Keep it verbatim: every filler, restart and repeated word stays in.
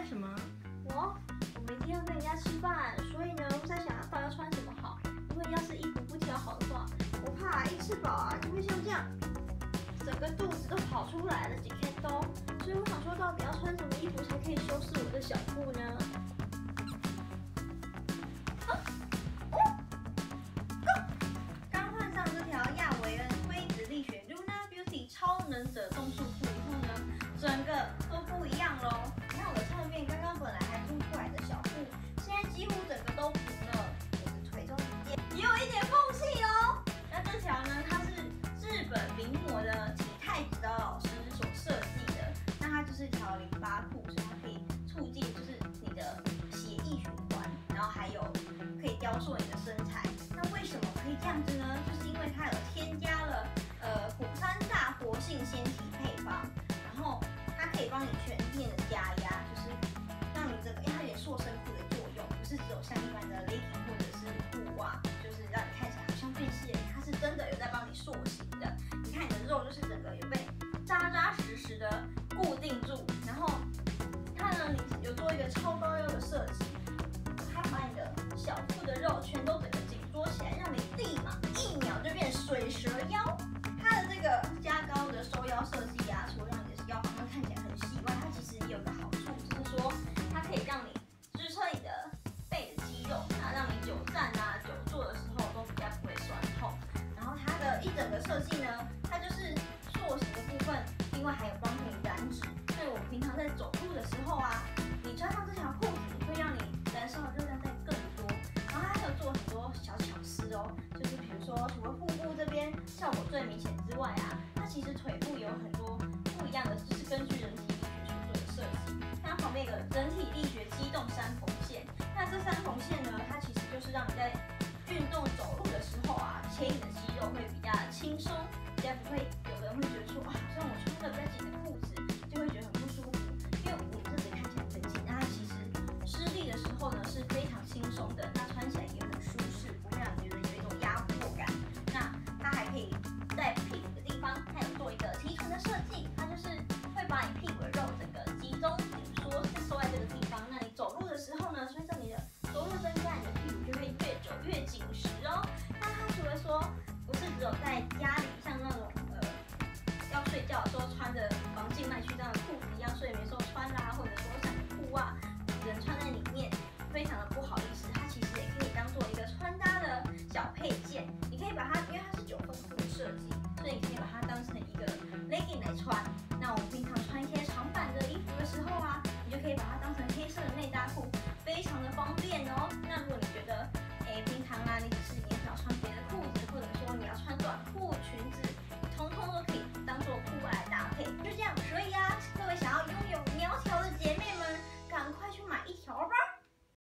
干什么？ 我我明天要跟人家吃饭，所以呢，我在想到底要穿什么好。因为要是衣服不挑好的话，我怕一吃饱啊就会像这样，整个肚子都跑出来了几天都。所以我想说，到底要穿什么衣服才可以修饰我的小腹呢？啊哦刚换上这条亚维恩灰质力学 Luna Beauty 超能者动束裤以后呢，整个都不一样喽。你看我的侧面，刚刚本来还凸出来的小腹，现在几乎整个都平了。我的腿中间也有一点缝隙哦。那这条呢，它是日本名模的体态指导老师所设计的。那它就是一条淋巴裤，所以它可以促进就是你的血液循环，然后还有可以雕塑你的身材。那为什么可以这样子呢？就是因为它有添加了呃三大活性纤体配方，然后它可以帮你全面的加压，就是让你这个，因为它有点塑身裤的作用，不是只有像一般的 legging 或者是裤袜，就是让你看起来好像变细了，它是真的有在帮你塑形的。你看你的肉就是整个有被扎扎实实的固定住，然后它呢，你有做一个超高腰的设计，它把你的小腹的肉全都整个紧缩起来，让你立马一秒就变水蛇腰。它的这个加高的收腰设计啊，除了让你的腰好像看起来很细外，它其实也有个好处，就是说它可以让你支撑你的背的肌肉，那让你久站啊、久坐的时候都比较不会酸痛。然后它的一整个设计呢，它就是塑形的部分，另外还有帮助你燃脂。所以我们平常在走路的时候啊，你穿上这条裤子会让你燃烧的热量再更多。然后它还有做很多小巧思哦，就是比如说除了腹部这边效果最明显之外啊，它其实腿部有很多不一样的，就是根据人体力学去做的设计。它旁边有个人体力学机动三缝线，那这三缝线呢，它其实就是让你在运动走路的时候啊，牵引的肌肉会比较轻松，比较不会有的人会觉得说，哇，好像我穿着比较紧的裤子就会觉得很不舒服，因为我这里看起来很紧，那它其实施力的时候呢是非常轻松的。